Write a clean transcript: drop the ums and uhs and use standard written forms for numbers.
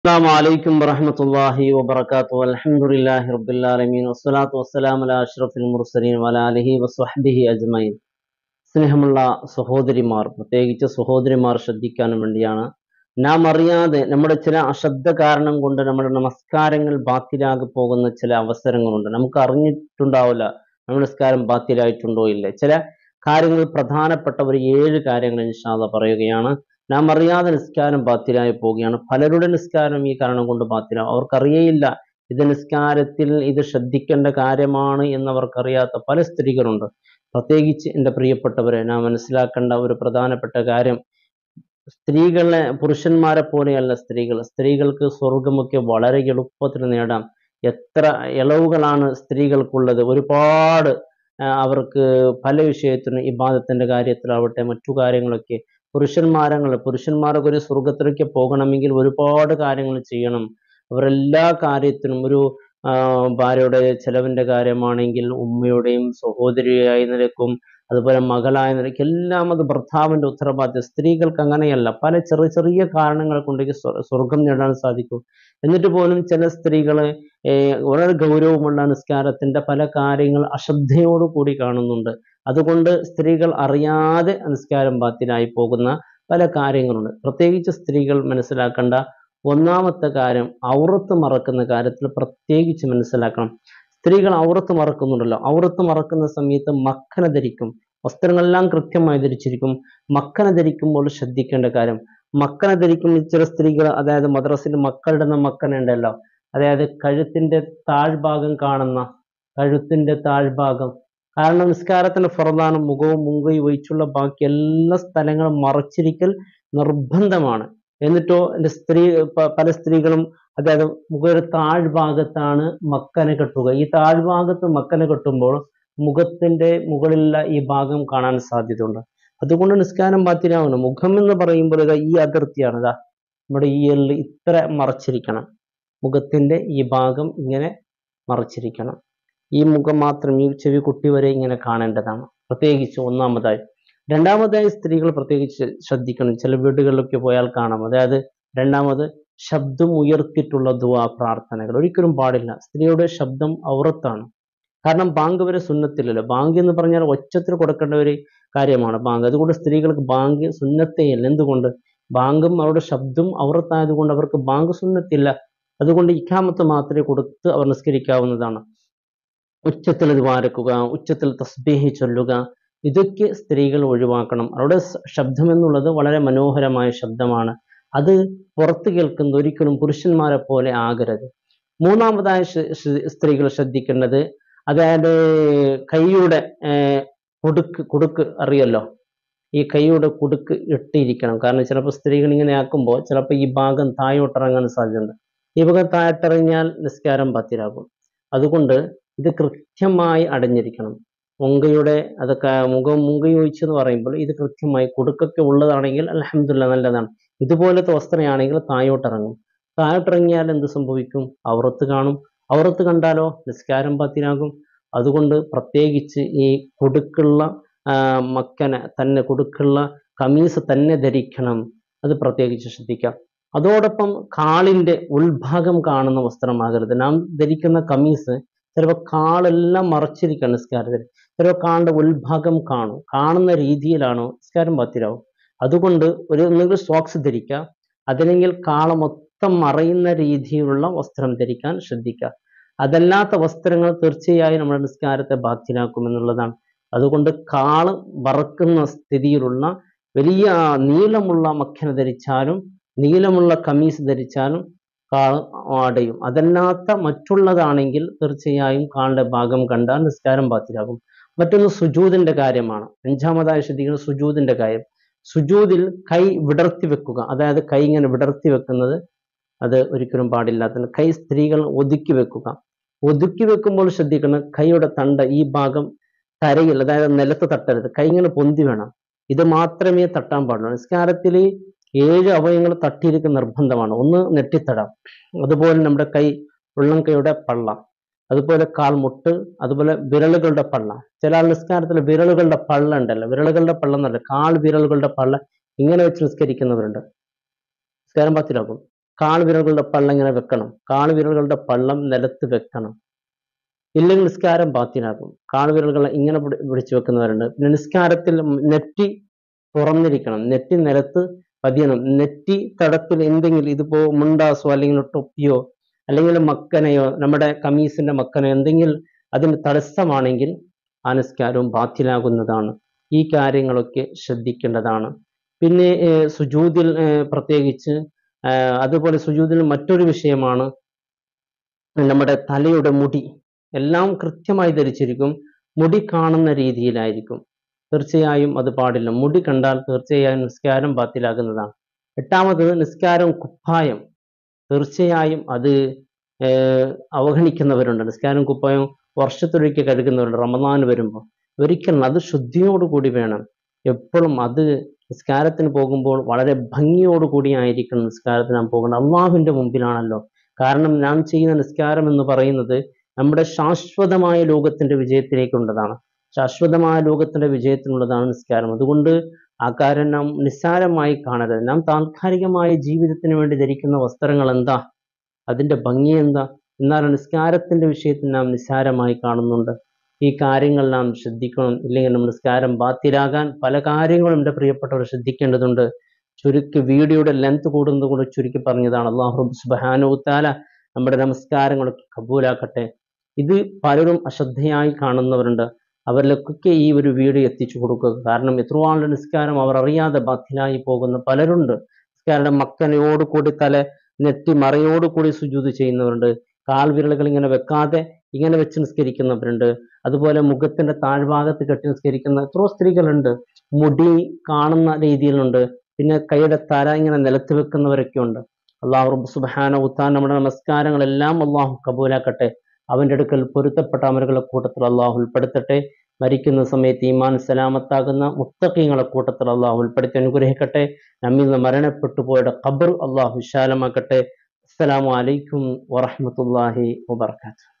السلام عليكم ورحمة الله وبركاته الحمد لله رب العالمين والصلاة والسلام على أشرف المرسلين وعلى آله وصحبه أجمعين. സ്നേഹമുള്ള സഹോദരിമാർ, പ്രത്യേകിച്ച് സഹോദരിമാർ ശ്രദ്ധിക്കാനും വേണ്ടിയാണ്. നാം അറിയാതെ നമ്മുടെ ചില അശ്രദ്ധ കാരണം കൊണ്ട് നമ്മുടെ നമസ്കാരങ്ങൾ ബാത്തിലാകി പോകുന്ന ചില അവസരങ്ങളുണ്ട്. നമുക്ക് അറിഞ്ഞിട്ടുണ്ടാവില്ല നമ്മുടെ നമസ്കാരം ബാത്തിലായിട്ടുണ്ടോ ഇല്ലേ. ചില കാര്യങ്ങൾ, പ്രധാനപ്പെട്ട ഒരു 7 കാര്യങ്ങൾ ഇൻഷാ അല്ലാഹ് പറയുകയാണ്. നാം അറിയാതെ നിസ്കാരം ബാത്തിലായി പോവുകയാണ്. പലരുടെ നിസ്കാരം ഈ കാരണം കൊണ്ട് ബാത്തിലാവും. അവർക്കറിയയില്ല ഇത് നിസ്കാരത്തിൽ ഇത് ശ്രദ്ധിക്കേണ്ട കാര്യമാണ് എന്നവർക്കറിയാത്ത പല സ്ത്രീകളുണ്ട്. പ്രത്യേകിച്ച് എൻ്റെ പ്രിയപ്പെട്ടവരെ, നാം മനസ്സിലാക്കേണ്ട ഒരു പ്രധാനപ്പെട്ട കാര്യം, സ്ത്രീകളെ പുരുഷന്മാരെ പോലെയല്ല സ്ത്രീകൾക്ക് സ്വർഗമൊക്കെ വളരെ എളുപ്പത്തിൽ നേടാം. എത്ര ഇളവുകളാണ് സ്ത്രീകൾക്കുള്ളത്. ഒരുപാട് അവർക്ക് പല വിഷയത്തിനും, ഇബാദത്തിന്റെ കാര്യത്തിലാവട്ടെ മറ്റു കാര്യങ്ങളൊക്കെ, പുരുഷന്മാരൊക്കെ ഒരു സ്വർഗത്തിലേക്ക് പോകണമെങ്കിൽ ഒരുപാട് കാര്യങ്ങൾ ചെയ്യണം. അവരെല്ലാ കാര്യത്തിനും, ഒരു ഭാര്യയുടെ ചെലവിന്റെ കാര്യമാണെങ്കിൽ ഉമ്മയുടെയും സഹോദരിയായി നിലക്കും, അതുപോലെ മകളായ നിലയ്ക്ക് എല്ലാം അത് ഭർത്താവിന്റെ ഉത്തരവാദിത്വം. സ്ത്രീകൾക്ക് അങ്ങനെയല്ല. പല ചെറിയ ചെറിയ കാരണങ്ങൾ കൊണ്ട് സ്വർഗം നേടാൻ സാധിക്കും. എന്നിട്ട് പോലും ചില സ്ത്രീകള് വളരെ ഗൗരവമുള്ള നിസ്കാരത്തിന്റെ പല കാര്യങ്ങൾ അശ്രദ്ധയോടു കൂടി കാണുന്നുണ്ട്. അതുകൊണ്ട് സ്ത്രീകൾ അറിയാതെ നിസ്കാരം ബാത്തിലായി പോകുന്ന പല കാര്യങ്ങളുണ്ട്. പ്രത്യേകിച്ച് സ്ത്രീകൾ മനസ്സിലാക്കേണ്ട ഒന്നാമത്തെ കാര്യം, ഔറത്ത് മറക്കുന്ന കാര്യത്തിൽ പ്രത്യേകിച്ച് മനസ്സിലാക്കണം. സ്ത്രീകൾ ഔറത്ത് മറക്കുന്നുണ്ടല്ലോ, ഔറത്ത് മറക്കുന്ന സമയത്ത് മക്കന ധരിക്കും. വസ്ത്രങ്ങളെല്ലാം കൃത്യമായി ധരിച്ചിരിക്കും. മക്കന ധരിക്കുമ്പോൾ ശ്രദ്ധിക്കേണ്ട കാര്യം, മക്കന ധരിക്കുന്ന ചില സ്ത്രീകൾ, അതായത് മദ്രസിൽ മക്കളുടെ മക്കന ഉണ്ടല്ലോ, അതായത് കഴുത്തിന്റെ താഴ്ഭാഗം കാണുന്ന, കഴുത്തിന്റെ താഴ്ഭാഗം. കാരണം നിസ്കാരത്തിന്റെ ഫർദാണ് മുഖവും മുങ്കയും ഒഴിച്ചുള്ള ബാക്കി എല്ലാ സ്ഥലങ്ങളും മറച്ചിരിക്കൽ നിർബന്ധമാണ്. എന്നിട്ടോ പല സ്ത്രീകളും, അതായത് മുഖയുടെ താഴ്ഭാഗത്താണ് മക്കന കെട്ടുക. ഈ താഴ്ഭാഗത്ത് മക്കന കെട്ടുമ്പോൾ മുഖത്തിന്റെ മുകളിലുള്ള ഈ ഭാഗം കാണാൻ സാധ്യതയുണ്ട്. അതുകൊണ്ട് നിസ്കാരം ബാത്തിലാവണം. മുഖം എന്ന് പറയുമ്പോൾ ഈ അതിർത്തിയാണ്, നമ്മുടെ ഈ എല്ല് ഇത്ര മറച്ചിരിക്കണം. മുഖത്തിന്റെ ഈ ഭാഗം ഇങ്ങനെ മറച്ചിരിക്കണം. ഈ മുഖം മാത്രം, ഈ ചെവി കുട്ടി വരെ ഇങ്ങനെ കാണേണ്ടതാണ്. പ്രത്യേകിച്ച് ഒന്നാമതായി. രണ്ടാമതായി സ്ത്രീകൾ പ്രത്യേകിച്ച് ശ്രദ്ധിക്കണം. ചില വീടുകളിലൊക്കെ പോയാൽ കാണാം, അതായത് രണ്ടാമത്, ശബ്ദം ഉയർത്തിയിട്ടുള്ള ദുആ പ്രാർത്ഥനകൾ ഒരിക്കലും പാടില്ല. സ്ത്രീയുടെ ശബ്ദം ഔറത്താണ്. കാരണം ബാങ്ക് വരെ സുന്നത്തില്ലല്ലോ. ബാങ്ക് എന്ന് പറഞ്ഞാൽ ഒച്ചത്തിൽ കൊടുക്കേണ്ട ഒരു കാര്യമാണ് ബാങ്ക്. അതുകൊണ്ട് സ്ത്രീകൾക്ക് ബാങ്ക് സുന്നത്തേയല്ല. എന്തുകൊണ്ട്? ബാങ്കും അവരുടെ ശബ്ദം ഔറത്തായതുകൊണ്ട് അവർക്ക് ബാങ്ക് സുന്നത്തില്ല. അതുകൊണ്ട് ഇഖാമത്ത് മാത്രമേ കൊടുത്ത് അവർ നിസ്കരിക്കാവുന്നതാണ്. ഉച്ചത്തിൽ ദ്വാരക്കുക, ഉച്ചത്തിൽ തസ്ബീഹ് ചൊല്ലുക, ഇതൊക്കെ സ്ത്രീകൾ ഒഴിവാക്കണം. അവരുടെ ശബ്ദം എന്നുള്ളത് വളരെ മനോഹരമായ ശബ്ദമാണ്. അത് പുറത്ത് കേൾക്കുന്നത് ഒരിക്കലും പുരുഷന്മാരെ പോലെ ആകരുത്. മൂന്നാമതായി സ്ത്രീകൾ ശ്രദ്ധിക്കേണ്ടത്, അതായത് കൈയുടെ കുടുക്ക് അറിയല്ലോ, ഈ കൈയുടെ കുടുക്ക് ഇട്ടിരിക്കണം. കാരണം ചിലപ്പോൾ സ്ത്രീകൾ ഇങ്ങനെ ആക്കുമ്പോൾ ചിലപ്പോൾ ഈ ഭാഗം താഴോട്ടിറങ്ങാൻ സാധ്യതയുണ്ട്. ഈ ഭാഗം താഴോട്ടിറങ്ങിയാൽ നിസ്കാരം ബാത്തിലാകും. അതുകൊണ്ട് ഇത് കൃത്യമായി അടഞ്ഞിരിക്കണം. മുങ്കയുടെ അതൊക്കെ മുങ്കയും ഒഴിച്ചെന്ന് പറയുമ്പോൾ ഇത് കൃത്യമായി, കുടുക്കൊക്കെ ഉള്ളതാണെങ്കിൽ അൽഹംദുലില്ലാഹ് നല്ലതാണ്. ഇതുപോലത്തെ വസ്ത്രമാണെങ്കിൽ താഴോട്ടിറങ്ങും. താഴോട്ടിറങ്ങിയാൽ എന്ത് സംഭവിക്കും? ഔറത്ത് കാണും. ഔറത്ത് കണ്ടാലോ നിസ്കാരം ബാത്തിലാകും. അതുകൊണ്ട് പ്രത്യേകിച്ച് ഈ കുടുക്കുള്ള മക്കന തന്നെ, കുടുക്കുള്ള കമീസ് തന്നെ ധരിക്കണം. അത് പ്രത്യേകിച്ച് ശ്രദ്ധിക്കാം. അതോടൊപ്പം കാലിന്റെ ഉൾഭാഗം കാണുന്ന വസ്ത്രമാകരുത്. നാം ധരിക്കുന്ന കമീസ് ചിലപ്പോൾ കാലെല്ലാം മറച്ചിരിക്കണം നിസ്കാരത്തിൽ. ചിലപ്പോൾ കാലിന്റെ ഉൾഭാഗം കാണുന്ന രീതിയിലാണോ നിസ്കാരം ബാത്തിലാവും. അതുകൊണ്ട് ഒന്നെങ്കിൽ സോക്സ് ധരിക്കുക, അതല്ലെങ്കിൽ കാള മൊത്തം മറയുന്ന രീതിയിലുള്ള വസ്ത്രം ധരിക്കാൻ ശ്രദ്ധിക്കുക. അതല്ലാത്ത വസ്ത്രങ്ങൾ തീർച്ചയായും നമ്മുടെ നിസ്കാരത്തെ ബാത്തിലാക്കുമെന്നുള്ളതാണ്. അതുകൊണ്ട് കാള് വറക്കുന്ന സ്ഥിതിയിലുള്ള വലിയ നീളമുള്ള മക്കന ധരിച്ചാലും നീളമുള്ള കമീസ് ധരിച്ചാലും കാൾ അടയും. അതല്ലാത്ത മറ്റുള്ളതാണെങ്കിൽ തീർച്ചയായും കാലിന്റെ ഭാഗം കണ്ടാൽ നിസ്കാരം ബാത്തിലാകും. മറ്റൊന്ന് സുജൂദിന്റെ കാര്യമാണ്. അഞ്ചാമതായി ശ്രദ്ധിക്കുന്നത് സുജൂദിന്റെ കാര്യം. സുജൂദിൽ കൈ വിടർത്തി വെക്കുക, അതായത് കൈ ഇങ്ങനെ വിടർത്തി വെക്കുന്നത് അത് ഒരിക്കലും പാടില്ലാത്തത്. കൈ സ്ത്രീകൾ ഒതുക്കി വെക്കുക. ഒതുക്കി വെക്കുമ്പോൾ ശ്രദ്ധിക്കണം, കൈയുടെ തണ്ട ഈ ഭാഗം തരയിൽ, അതായത് നിലത്ത് തട്ടരുത്. കൈ ഇങ്ങനെ പൊന്തി വേണം. ഇത് മാത്രമേ തട്ടാൻ പാടുള്ളൂ. നിസ്കാരത്തിൽ 7 അവയവങ്ങൾ തട്ടിയിരിക്കുന്ന നിർബന്ധമാണ്. ഒന്ന് നെറ്റിത്തടം, അതുപോലെ നമ്മുടെ കൈ, ഉള്ളം കൈയുടെ പള്ള, അതുപോലെ കാൽമുട്ട്, അതുപോലെ വിരലുകളുടെ പള്ള. ചില നിസ്കാരത്തിൽ വിരലുകളുടെ പള്ള ഉണ്ടല്ലോ, വിരലുകളുടെ പള്ള എന്നല്ല, കാൽ വിരലുകളുടെ പള്ള ഇങ്ങനെ വെച്ച് നിസ്കരിക്കുന്നവരുണ്ട്. നിസ്കാരം ബാത്തിലാക്കും. കാൽവിരലുകളുടെ പള്ളം ഇങ്ങനെ വെക്കണം, കാൽവിരലുകളുടെ പള്ളം നിലത്ത് വെക്കണം, ഇല്ലെങ്കിൽ നിസ്കാരം ബാത്തിലാകും. കാൽവിരലുകൾ ഇങ്ങനെ പിടിച്ചു വെക്കുന്നവരുണ്ട്. പിന്നെ നിസ്കാരത്തിൽ നെറ്റി തുറന്നിരിക്കണം, നെറ്റി നിലത്ത് പതിയണം. നെറ്റി തടത്തിൽ എന്തെങ്കിലും ഇതിപ്പോ മുണ്ടാസോ അല്ലെങ്കിൽ ടൊപ്പിയോ അല്ലെങ്കിൽ മക്കനയോ നമ്മുടെ കമീസിന്റെ മക്കനോ എന്തെങ്കിലും അതിന് തടസ്സമാണെങ്കിൽ ആ നിസ്കാരവും ബാത്തിലാകുന്നതാണ്. ഈ കാര്യങ്ങളൊക്കെ ശ്രദ്ധിക്കേണ്ടതാണ്. പിന്നെ സുജൂദിൽ പ്രത്യേകിച്ച് അതുപോലെ സുജൂദിൽ മറ്റൊരു വിഷയമാണ് നമ്മുടെ തലയുടെ മുടി എല്ലാം കൃത്യമായി ധരിച്ചിരിക്കും, മുടി കാണുന്ന രീതിയിലായിരിക്കും. തീർച്ചയായും അത് പാടില്ല. മുടി കണ്ടാൽ തീർച്ചയായും നിസ്കാരം ബാത്തിലാകുന്നതാണ്. എട്ടാമത് നിസ്കാരം കുപ്പായം, തീർച്ചയായും അത് അവഗണിക്കുന്നവരുണ്ട്. നിസ്കാരം കുപ്പായം വർഷത്തൊരിക്കൽ കഴുകുന്നവരുണ്ട്. റമദാൻ വരുമ്പോൾ ഒരിക്കലും അത് ശുദ്ധിയോടുകൂടി വേണം. എപ്പോഴും അത് നിസ്കാരത്തിന് പോകുമ്പോൾ വളരെ ഭംഗിയോടുകൂടി ആയിരിക്കണം നിസ്കാരത്തിന് നാം പോകണം. അള്ളാഹുവിന്റെ മുമ്പിലാണല്ലോ. കാരണം നാം ചെയ്യുന്ന നിസ്കാരം എന്ന് പറയുന്നത് നമ്മുടെ ശാശ്വതമായ ലോകത്തിന്റെ വിജയത്തിലേക്കുള്ളതാണ്. ശാശ്വതമായ ലോകത്തിന്റെ വിജയത്തിനുള്ളതാണ് നിസ്കാരം. അതുകൊണ്ട് ആ കാര്യം നാം നിസ്സാരമായി കാണരുത്. നാം താൽക്കാലികമായ ജീവിതത്തിന് വേണ്ടി ധരിക്കുന്ന വസ്ത്രങ്ങൾ എന്താ, അതിന്റെ ഭംഗി എന്താ, എന്നാൽ നിസ്കാരത്തിന്റെ വിഷയത്തിൽ നാം നിസ്സാരമായി കാണുന്നുണ്ട്. ഈ കാര്യങ്ങൾ നാം ശ്രദ്ധിക്കണം. ഇല്ലെങ്കിൽ നമ്മൾ നിസ്കാരം ബാത്തിലാകാൻ പല കാര്യങ്ങളും എൻ്റെ പ്രിയപ്പെട്ടവർ ശ്രദ്ധിക്കേണ്ടതുണ്ട്. വീഡിയോയുടെ ലെങ്ത് കൂടുന്നത് കൊണ്ട് ചുരുക്കി പറഞ്ഞതാണ്. അല്ലാഹു സുബ്ഹാനഹു തആല നമ്മുടെ നമസ്കാരങ്ങളൊക്കെ കബൂലാക്കട്ടെ. ഇത് പലരും അശ്രദ്ധയായി കാണുന്നവരുണ്ട്. അവരിലേക്കൊക്കെ ഈ ഒരു വീഡിയോ എത്തിച്ചു കൊടുക്കുക. കാരണം എത്രയോ ആളുടെ നിസ്കാരം അവർ അറിയാതെ ബാത്തിലായി പോകുന്ന പലരുണ്ട്. നിസ്കാരയുടെ മക്കനയോടുകൂടി നെറ്റി മറയോടുകൂടി സുജൂദ് ചെയ്യുന്നവരുണ്ട്. കാൽവിരലുകൾ ഇങ്ങനെ വെക്കാതെ ഇങ്ങനെ വെച്ച് നിസ്കരിക്കുന്നവരുണ്ട്. അതുപോലെ മുഖത്തിന്റെ താഴ്ഭാഗത്ത് കെട്ടി നിസ്കരിക്കുന്ന എത്രയോ സ്ത്രീകളുണ്ട്. മുടി കാണുന്ന രീതിയിലുണ്ട്. പിന്നെ കൈയുടെ തല ഇങ്ങനെ നിലത്ത് വെക്കുന്നവരൊക്കെ ഉണ്ട്. അല്ലാഹു സുബ്ഹാനഹു തആല നമ്മുടെ നമസ്കാരങ്ങളെല്ലാം അല്ലാഹു കബൂലാക്കട്ടെ. അവന്റെ അടുക്കൽ പൊരുത്തപ്പെട്ട അമലുകളുടെ കൂട്ടത്തിൽ അല്ലാഹു ഉൾപ്പെടുത്തട്ടെ. മരിക്കുന്ന സമയത്ത് ഈമാൻ സലാമത്താകുന്ന മുത്തഖീങ്ങളുടെ കൂട്ടത്തിൽ അല്ലാഹു ഉൾപ്പെടുത്തി അനുഗ്രഹിക്കട്ടെ. നമ്മിൽ നിന്ന് മരണപ്പെട്ടു പോയുടെ ഖബർ അല്ലാഹു വിശാലമാക്കട്ടെ. അസ്സലാമു അലൈക്കും വറഹ്മത്തുള്ളാഹി വബറകാതുഹു.